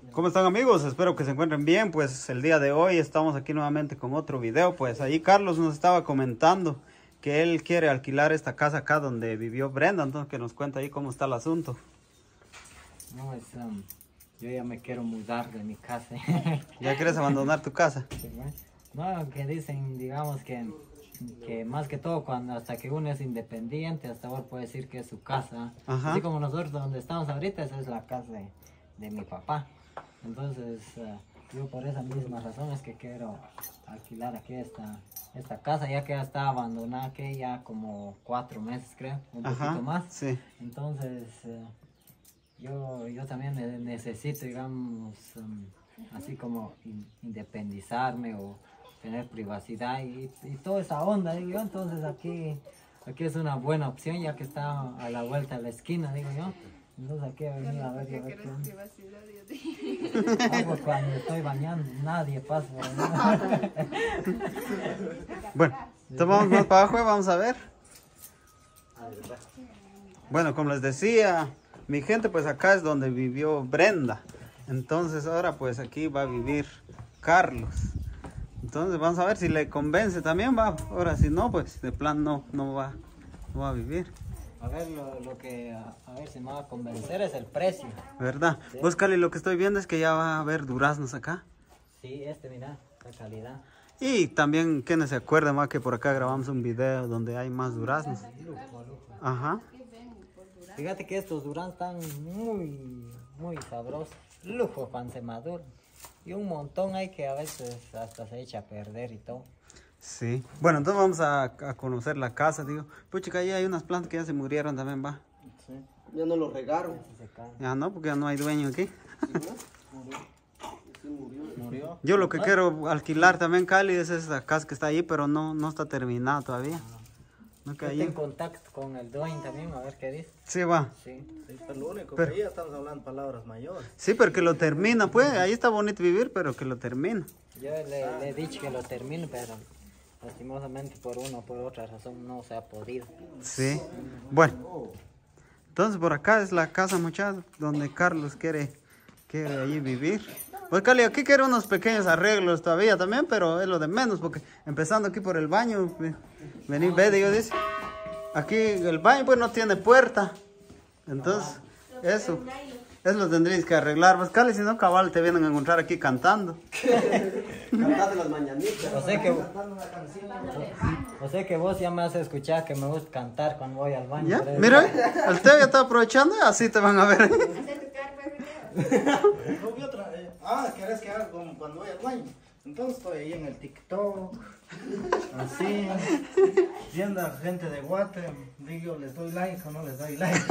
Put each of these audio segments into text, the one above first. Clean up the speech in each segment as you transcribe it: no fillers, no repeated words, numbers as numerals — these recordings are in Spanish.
¿Cómo están, amigos? Espero que se encuentren bien. Pues el día de hoy estamos aquí nuevamente con otro video. Pues ahí Carlos nos estaba comentando que él quiere alquilar esta casa acá donde vivió Brenda. Entonces que nos cuenta ahí cómo está el asunto. No, yo ya me quiero mudar de mi casa. ¿Ya quieres abandonar tu casa? No, que dicen, digamos que más que todo cuando hasta que uno es independiente, hasta ahora puede decir que es su casa. Ajá. Así como nosotros donde estamos ahorita, esa es la casa de mi papá. Entonces, yo por esa misma razón es que quiero alquilar aquí esta casa, ya que ya está abandonada, que ya como 4 meses creo, un poquito más. Sí. Entonces, yo también necesito, digamos, así como independizarme o tener privacidad y toda esa onda, digo yo. Entonces aquí es una buena opción, ya que está a la vuelta de la esquina, digo yo. Entonces aquí he venido a ver qué privacidad, Dios mío. pues cuando estoy bañando, nadie pasa por ahí. Bueno, entonces vamos más para abajo y vamos a ver. Bueno, como les decía, mi gente, pues acá es donde vivió Brenda. Entonces ahora pues aquí va a vivir Carlos. Entonces vamos a ver si le convence también, va. Ahora si no, pues de plan no va a vivir. A ver, lo que a ver si me va a convencer es el precio. ¿Verdad? Sí. Vos, Cali, lo que estoy viendo es que ya va a haber duraznos acá. Sí, mira, la calidad. Y también, ¿quiénes se acuerdan más que por acá grabamos un video donde hay más duraznos? Ajá. Fíjate que estos duraznos están muy sabrosos. Lujo cuando se maduran. Y un montón hay que a veces hasta se echa a perder y todo. Sí. Bueno, entonces vamos a conocer la casa, digo. Pues chica, ahí hay unas plantas que ya se murieron también, va. Sí. Ya no lo regaron. Se caen. Ya no, porque ya no hay dueño aquí. Murió. Yo lo que quiero alquilar también, Cali, es esa casa que está ahí, pero no está terminada todavía. No que Yo ahí. estoy en contacto con el dueño también, a ver qué dice. Sí, va. Sí. Sí, pero lo único Pero- que ahí ya estamos hablando palabras mayores. Sí, pero que lo termina, pues. Ahí está bonito vivir, pero que lo termina. Yo le he dicho que lo termine, pero lastimosamente por una o por otra razón no se ha podido. Sí. Bueno. Entonces por acá es la casa, muchachos, donde Carlos quiere allí vivir. Pues Cali, aquí quiere unos pequeños arreglos todavía también, pero es lo de menos, porque empezando aquí por el baño, vení, ve, digo, dice. Aquí el baño pues no tiene puerta. Entonces, eso tendréis que arreglar. Pues Cali, si no, cabal, te vienen a encontrar aquí cantando. Cantaste las mañanitas. O sea que vos ya me has escuchado que me gusta cantar cuando voy al baño. ¿Ya? por eso. Mira, el Teo ya está aprovechando y así te van a ver. No vi otra. ¿Querés que haga como cuando voy al baño? Entonces estoy ahí en el TikTok, así, viendo a gente de Guate, digo, ¿les doy like o no les doy like?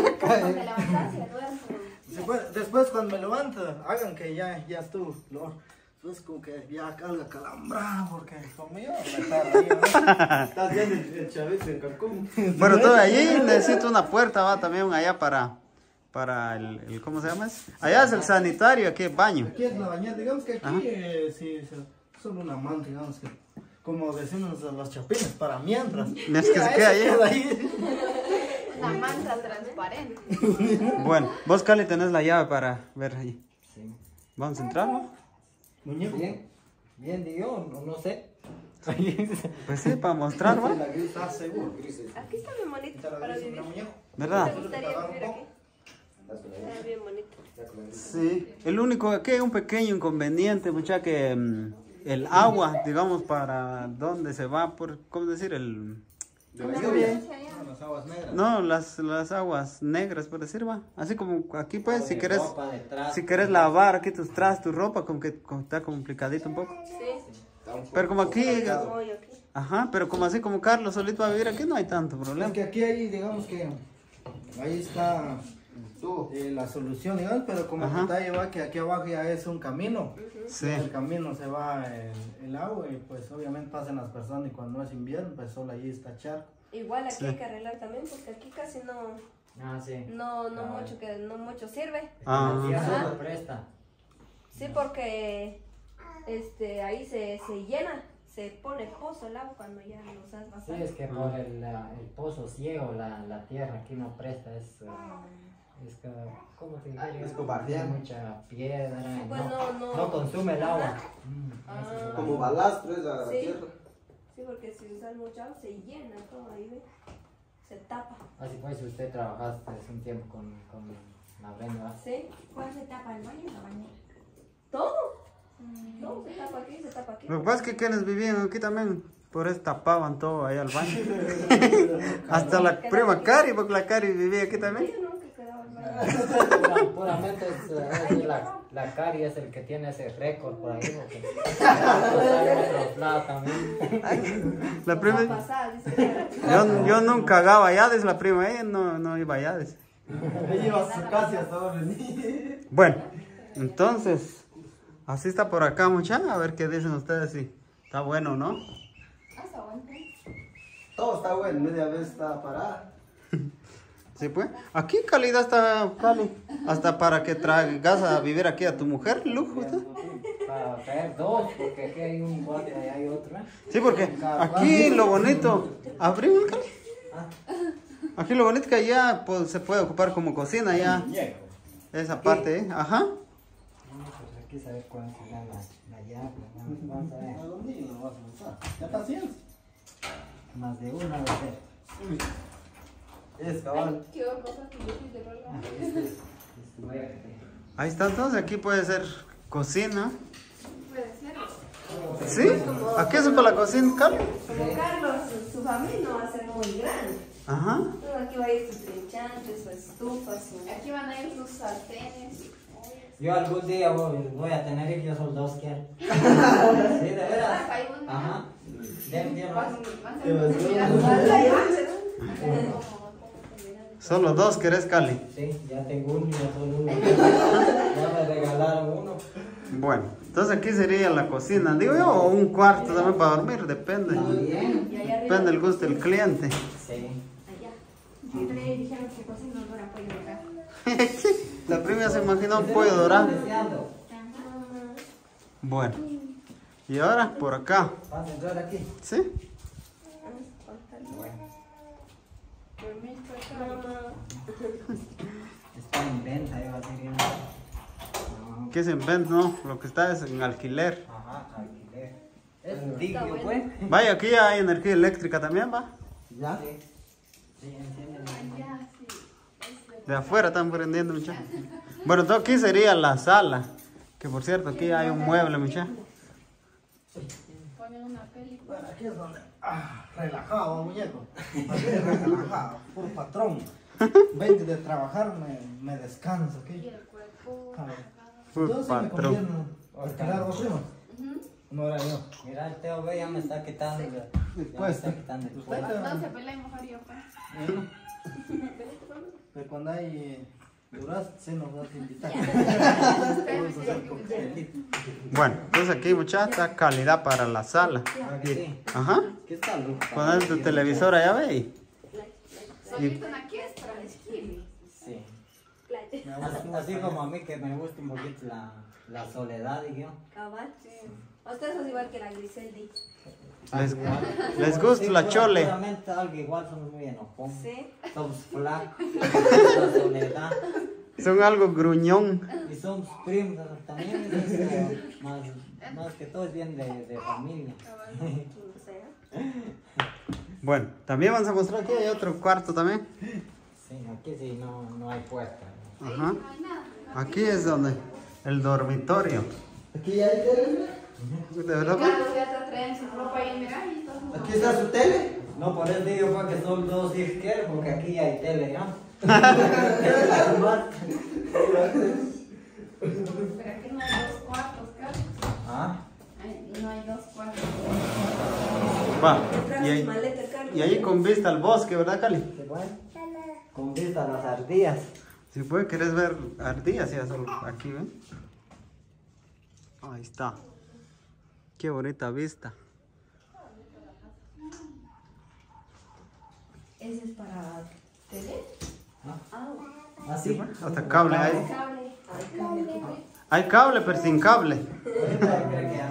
Después cuando me levanto, hagan que ya estuvo, pues como que ya carga calambrado, porque conmigo me tarda ahí, ¿no? Estás viendo el chavito en Cancún. Bueno, todo allí necesito una puerta, va también allá para el ¿cómo se llama eso? Allá es el sanitario, aquí el baño. Aquí es la bañera, digamos que aquí sí, solo una manta, digamos que, como decimos los chapines, para mientras. Es que se queda ahí. La manta transparente. Bueno, vos, Cali, tenés la llave para ver ahí. Sí. Vamos a entrar, ¿no? Muñeco. Bien, digo, no sé. Pues sí, para mostrar, ¿va? La gris está seguro. Aquí está bien bonito para vivir. ¿Verdad? ¿Te gustaría vivir aquí? Está bien bonito. Sí. El único, aquí hay un pequeño inconveniente, muchacha, que el agua, digamos, para dónde se va, ¿cómo decir? De la lluvia. Las aguas negras. No, las aguas negras, por decir, va. Así como aquí, pues, si querés, Ropa detrás. si querés lavar aquí tus trastes, tu ropa, como que está complicadito un poco. Sí. Pero como aquí, Hoy aquí. ajá, pero como así como Carlos solito va a vivir aquí, no hay tanto Es problema. que aquí hay, digamos que, ahí está la solución, digamos, pero como Ajá. detalle va que aquí abajo ya es un camino. Sí. En el camino se va el agua y pues obviamente pasan las personas y cuando es invierno pues solo ahí está charco. Igual aquí Sí. hay que arreglar también porque aquí casi no Sí. mucho sirve. Ah. La tierra Ajá. no presta. Sí, porque ahí se llena, se pone pozo el agua cuando ya lo usas Sí, bastante. es que por el pozo ciego la tierra aquí no presta, es Es que, ¿cómo te digo? Es cobardiano. Mucha piedra. Pues no consume el agua. Ah. Como balastro es la Sí. tierra. Sí, porque si usas mucha agua se llena todo ahí, ¿ve? Se tapa. Así pues, si usted trabajaste un tiempo con la Brenda. ¿Sí? ¿Cuál se tapa el baño o la bañera? Todo. Todo se tapa aquí, se tapa aquí. Lo que pasa es que quienes vivían aquí también, por eso tapaban todo ahí al baño. Hasta la prima Cari, porque la Cari vivía aquí también. Yo nunca quedaba el baño. Puramente es la Cari es el que tiene ese récord por ahí. Porque en otros lados también. La prima, Va a pasar, dice Cari. yo nunca cagaba allá, dice la prima, ella no iba allá, dice. Ella iba a su casa hasta ahora venir. Bueno, entonces, así está por acá, muchachos. A ver qué dicen ustedes, si está bueno o no. Hasta bueno. Todo está bueno, media vez está parada. Sí, pues. Aquí calidad está, Cali. Hasta para que traigas a vivir aquí a tu mujer, lujo. ¿Sí? Para traer dos, porque aquí hay un cuarto y hay otro. Sí, porque aquí lo bonito. ¿Abrimos, Cali? Aquí lo bonito que allá pues, se puede ocupar como cocina, ya. Esa parte, ¿eh? Ajá. Pues aquí saber cuál será la llave. Vamos a ver. ¿A dónde lo vas a usar? ¿Ya está haciendo? Más de una va a ser. Es cabal. Qué cosa que yo hice de rola. Suerte. Ahí está, entonces aquí puede ser cocina. Puede ser. ¿Sí? Aquí es para la cocina, Cali. Como Carlos, su familia no va a ser muy grande. Ajá. Entonces aquí va a ir sus trinchantes, su estufa, su... Aquí van a ir sus sartenes. Yo algún día voy a tener hijos, son dos que hay. Sí, de veras. Hay una. Ajá. De un día más. Solo dos querés, Cali. Sí, ya tengo uno, ya solo uno. Ya me regalaron uno. Bueno, entonces aquí sería la cocina, digo yo, o un cuarto también para dormir, depende. También. Y allá arriba. Depende del gusto del cliente. Sí. Allá. Siempre dijeron que cocina no era pollo acá. La prima se imaginó un pollo dorado. Deseando. Bueno, y ahora por acá, ¿Vas a entrar aquí? ¿sí? Está en venta, iba a decir. No. ¿Qué se inventa? No, lo que está es en alquiler. Ajá, alquiler. Es digno, pues. Vaya, aquí hay energía eléctrica también, va. ¿Ya? Sí. Sí, enciende. Ya, sí. De afuera están prendiendo, muchachos. Bueno, entonces aquí sería la sala. Que por cierto, aquí hay un mueble, muchachos. Ponen una película. Bueno, aquí es donde. Relajado, muñeco. Aquí es relajado, puro patrón. Vengo de trabajar, me descanso Y aquí. el cuerpo. Entonces me patrón. conviene alquilar dos primos. No era yo. Mira, el Teo ve, ya me está quitando. Ya me Pues, está quitando el usted cuerpo. No se peleen, mejor yo, pues. pero cuando hay duras, sí nos vas a invitar. Bueno, entonces aquí, muchachos, está calidad para la sala. Sí. Ajá. ¿Qué está luz? Poner tu televisor allá, ve. Solito aquí es para el esquí. Sí. Así como a mí que me gusta un poquito la soledad, digo. Cabal. Ustedes son igual que la Griseldi. Les gusta la chole. Seguramente algo igual, somos muy enojones. Sí. Somos flacos, la soledad. Son algo gruñón. Y somos primos también. Entonces, más que todo es bien de familia. O sea, Bueno, también vamos a mostrar que hay otro cuarto también. Sí, aquí sí no hay puerta. Ajá. Aquí es donde el dormitorio. Aquí ya hay tele. ¿De verdad? Carlos ya está trayendo su ropa y mira, y todo. Aquí está su tele. No, por eso digo pues, que son dos izquierdos, porque aquí ya hay tele, ¿ya? Pero aquí no hay dos cuartos, Carlos. Ah, No hay dos cuartos. Va. trae Y sus ahí, maletas, Carlos. y ahí con vista al bosque, ¿verdad, Cali? ¿se puede? Con vista a las ardillas. Si puede, querés ver ardillas, ya solo aquí, ¿ven? Ahí está. Qué bonita vista. Ese es para tele. Ah, ¿Ah, sí? Hasta cable hay. cable. Ay, cable aquí, pues. Hay cable, pero sin cable. Ahorita yo creo que ya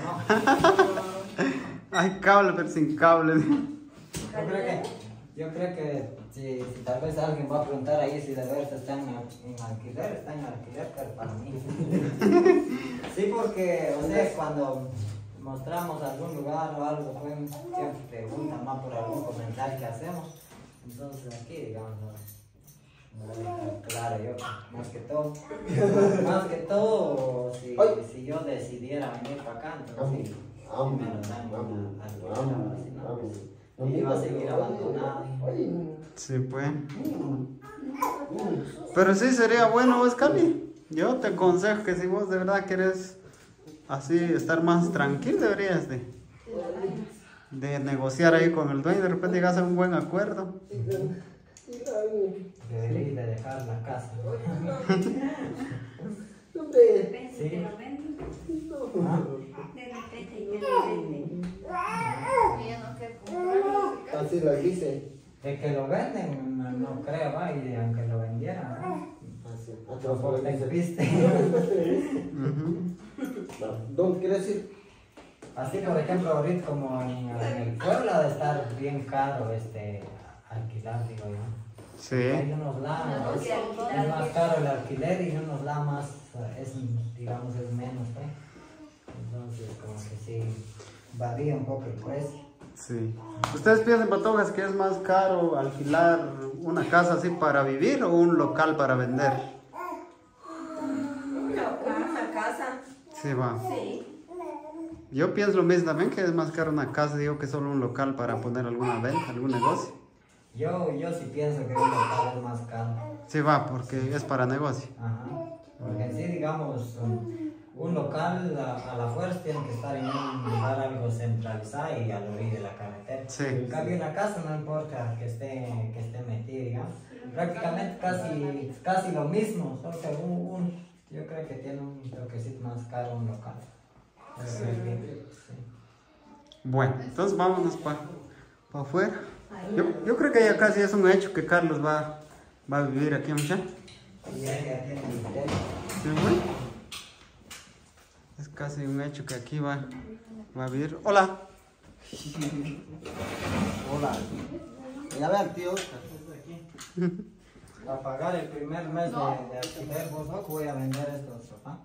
no. Hay cable, pero sin cable. Yo creo que Si tal vez alguien va a preguntar ahí si de verdad están en alquiler, pero para mí. Sí, porque, o sea, cuando mostramos algún lugar o algo, pues, siempre preguntan más por algún comentario que hacemos. Entonces aquí, digamos, claro, yo, más que todo, si yo decidiera venir para acá, entonces sí, me lo dan algo, si no, pues, y va a seguir abandonado. Sí, pues. Pero sí sería bueno, vos, Cali. Yo te aconsejo que si vos de verdad querés así estar más tranquilo, deberías de negociar ahí con el dueño, de repente llegas a un buen acuerdo. Debería de dejar la casa. Depende, Sí. te lo venden. ¿Ah? De repente y te lo venden. Y ya no quiero comprarlo. Así lo dice. De que lo venden, no creo, va, y aunque lo vendieran, ¿no? Así. Tampoco te viste. ¿Dónde quieres ir? Así, por ejemplo, ahorita como en el pueblo ha de estar bien caro alquilar, digo yo. Sí. Hay unos lados, es más caro el alquiler y unos lados más, digamos, es menos, ¿eh? Entonces, como que sí, varía un poco el precio. Sí. ¿Ustedes piensan, Patojas, que es más caro alquilar una casa así para vivir o un local para vender? Casa. Sí, va. Sí. Yo pienso lo mismo también, que es más caro una casa, digo, que solo un local para poner alguna venta, algún negocio. Yo sí pienso que un local es más caro. Sí, va, porque es para negocio. Ajá. Porque en sí, digamos, un local a la fuerza tiene que estar en un lugar algo centralizado y a la orilla de la carretera. Sí. En cambio, una casa no importa que esté metida, digamos. Prácticamente casi lo mismo, solo que yo creo que tiene un toquecito más caro un local. Sí. Bueno, entonces vámonos para afuera. Yo creo que ya casi es un hecho que Carlos va a vivir aquí, muchacho. Y ya tiene el techo. Sí, bueno. Es casi un hecho que aquí va a vivir. Hola. Hola. Ya vean, tío. Para pagar el primer mes de alquiler, vos no voy a vender estos sofás.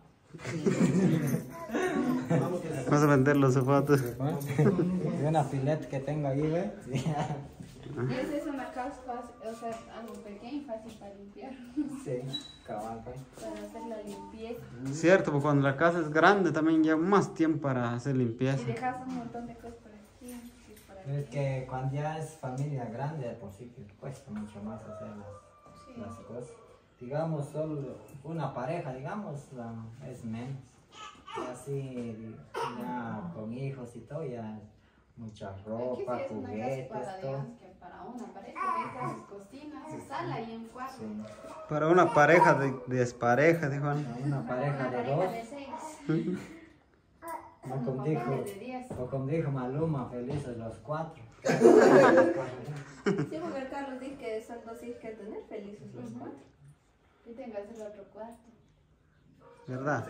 Vas a vender los zapatos. Y una filete que tengo ahí, ¿ves? Y esa es una casa fácil, o sea, algo pequeño y fácil para limpiar. Sí, cabal, pues. Para hacer la limpieza. Cierto, porque cuando la casa es grande también lleva más tiempo para hacer limpieza. Y dejas un montón de cosas por aquí. Y por aquí. Es que cuando ya es familia grande, de por sí que cuesta mucho más hacer las cosas. Digamos, solo una pareja, digamos, es menos. Y así, ya con hijos y todo, ya mucha Aquí ropa, sí es una casa juguetes, para, todo. digamos, que para una pareja, que está sus cocinas, su sala y un cuarto. Sí. Para una pareja de despareja, dijo Ana. Una pareja de dos. de 6. O como dijo, o como dijo Maluma, felices los 4. Sí, porque el Carlos dice que son 2 hijos que tener felices los 4. Y tengas el otro cuarto. ¿Verdad?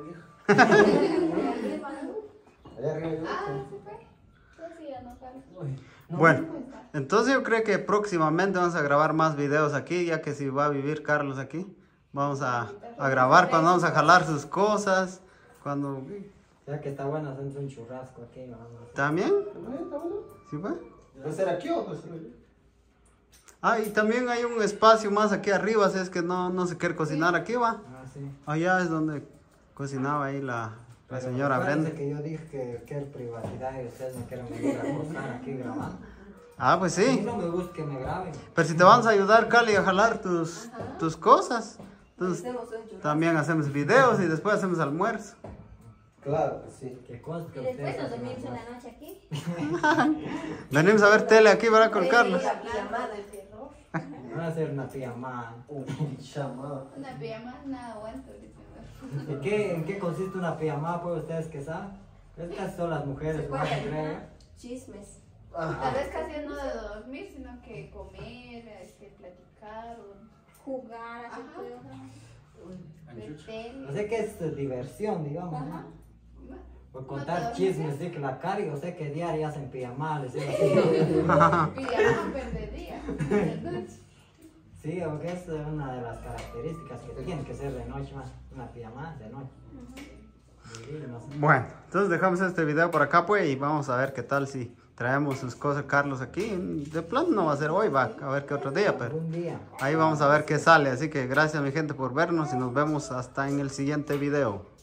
Allá arriba. Ah, sí fue. Sí, ya no Carlos. Bueno, entonces yo creo que próximamente vamos a grabar más videos aquí, ya que si va a vivir Carlos aquí, vamos a grabar cuando vamos a jalar sus cosas, cuando... Ya que está bueno hacer un churrasco aquí, vamos. ¿También? ¿Está bueno? ¿Sí va? ¿Va a ser aquí o pues? Ah, y también hay un espacio más aquí arriba, si es que no se quiere cocinar aquí, va. Ah, sí. Allá es donde cocinaba ahí la señora Brenda. Brenda. Que yo dije que era privacidad y ustedes no quieren venir a cocinar aquí grabando. Ah, pues A mí sí. no me gusta que me graben. Pero si te vamos a ayudar, Cali, a jalar tus cosas, entonces Hacemos un churrasco. también hacemos videos y después hacemos almuerzo. Claro que sí. Que conste que Y después ustedes nos hacen dormimos en almuerzo. la noche aquí. Venimos a ver tele aquí, ¿verdad? Con Carlos. La pijamada. Van a hacer una pijamada. Chamada. Una pijama, nada aguanto ahorita. ¿En qué consiste una pijamada? Pues ustedes que saben. Es que son las mujeres, ¿no? Creo. Chismes. Tal vez casi no de dormir, sino que comer, platicar o Jugar, hacer Ajá. juegos. ver tele. O sea que es diversión, digamos, ¿no? Ajá. por contar chismes, de que la Cari, o sea que diario hacen pijamales, ¿sí? Pijama perdería. Sí, porque es una de las características que tiene que ser de noche más, una pijama de noche. No sé. Bueno, entonces dejamos este video por acá pues y vamos a ver qué tal si traemos sus cosas Carlos aquí. De plano no va a ser hoy, va a ver qué otro día, pero Un día. ahí vamos a ver qué sale. Así que gracias mi gente por vernos y nos vemos hasta en el siguiente video.